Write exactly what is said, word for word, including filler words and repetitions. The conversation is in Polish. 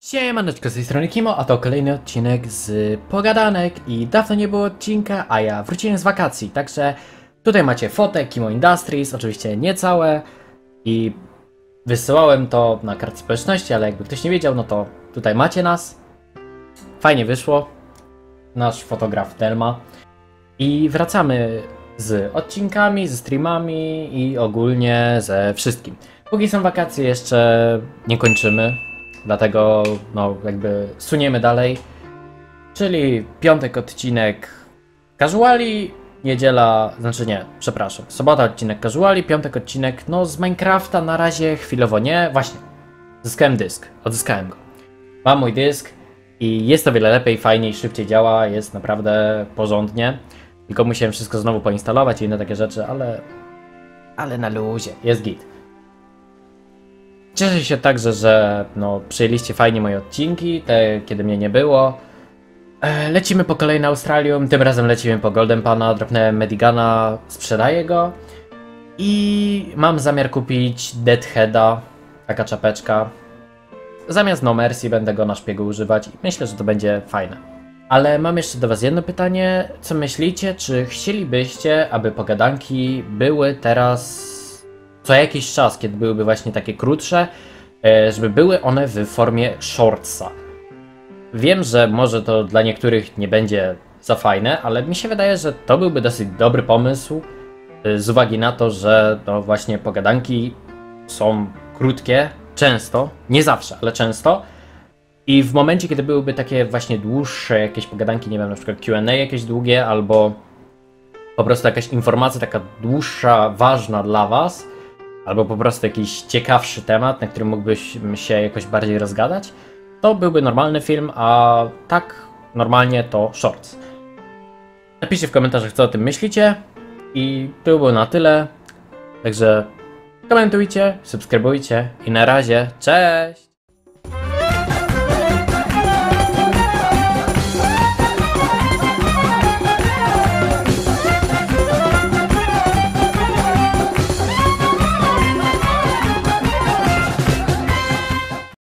Siemaneczko, z tej strony Kimo, a to kolejny odcinek z Pogadanek i dawno nie było odcinka, a ja wróciłem z wakacji, także tutaj macie fotę Kimo Industries, oczywiście nie całe i wysyłałem to na kartce społeczności, ale jakby ktoś nie wiedział, no to tutaj macie nas. Fajnie wyszło, nasz fotograf Delma i wracamy z odcinkami, ze streamami i ogólnie ze wszystkim. Póki są wakacje jeszcze nie kończymy. Dlatego, no, jakby suniemy dalej. Czyli piątek odcinek casuali, niedziela, znaczy nie, przepraszam, sobota odcinek casuali, piątek odcinek, no z Minecrafta na razie chwilowo nie. Właśnie, zyskałem dysk, odzyskałem go. Mam mój dysk i jest to wiele lepiej, fajniej, szybciej działa, jest naprawdę porządnie. Tylko musiałem wszystko znowu poinstalować i inne takie rzeczy, ale... ale na luzie, jest git. Cieszę się także, że no, przyjęliście fajnie moje odcinki, te kiedy mnie nie było. E, lecimy po kolei na Australię, tym razem lecimy po Golden Pana, dropnąłem Medigana, sprzedaję go. I mam zamiar kupić Deadheada, taka czapeczka. Zamiast No Mercy będę go na szpiegu używać i myślę, że to będzie fajne. Ale mam jeszcze do was jedno pytanie, co myślicie, czy chcielibyście, aby pogadanki były teraz... co jakiś czas, kiedy byłyby właśnie takie krótsze, żeby były one w formie shortsa. Wiem, że może to dla niektórych nie będzie za fajne, ale mi się wydaje, że to byłby dosyć dobry pomysł z uwagi na to, że no właśnie pogadanki są krótkie, często, nie zawsze, ale często. I w momencie, kiedy byłyby takie właśnie dłuższe jakieś pogadanki, nie wiem, na przykład Q and A jakieś długie, albo po prostu jakaś informacja taka dłuższa, ważna dla was, albo po prostu jakiś ciekawszy temat, na którym mógłbyśmy się jakoś bardziej rozgadać, to byłby normalny film, a tak normalnie to shorts. Napiszcie w komentarzach, co o tym myślicie i to było na tyle. Także komentujcie, subskrybujcie i na razie, cześć!